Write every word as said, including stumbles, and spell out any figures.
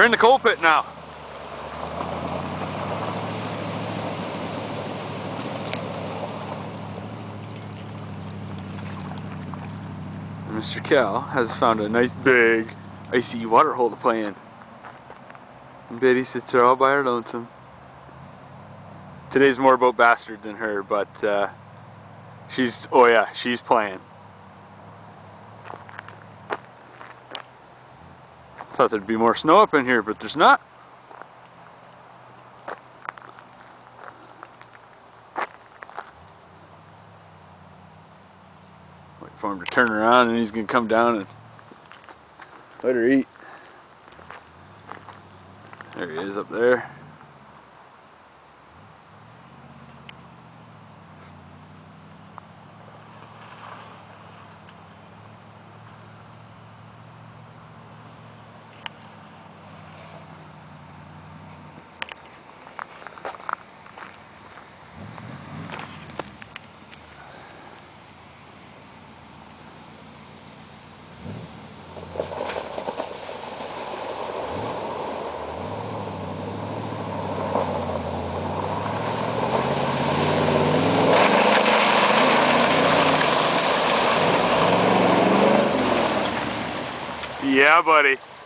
in the coal pit now. Mister Cal has found a nice big icy water hole to play in. And Betty sits there all by her lonesome. Today's more about Bastard than her, but uh, she's, oh yeah, she's playing. Thought there'd be more snow up in here, but there's not. Wait for him to turn around and he's gonna come down and let her eat. There he is up there. Yeah, buddy.